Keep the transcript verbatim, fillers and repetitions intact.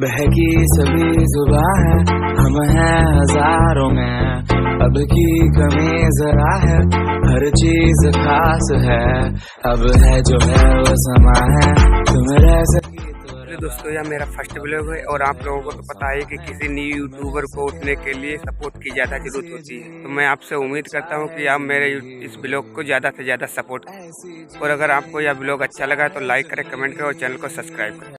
बहकी सभी जुबां है, हम हैं हजारों में, अब की कमी जरा है, हर चीज खास है, अब है जो है वो समा है, तुम रह सकी तो। दोस्तों यह मेरा फर्स्ट ब्लॉग है और आप लोगों को तो पता है कि किसी न्यू यूट्यूबर को उठने के लिए सपोर्ट की ज़्यादा जरूरत होती है। तो मैं आपसे उम्मीद करता हूं कि आप मेरे इस ब्लॉग को ज़्यादा से ज़्यादा सपोर्ट करें और अगर आपको यह ब्लॉग अच्छा लगा तो लाइक करें, कमेंट करें और चैनल को सब्सक्राइब करें।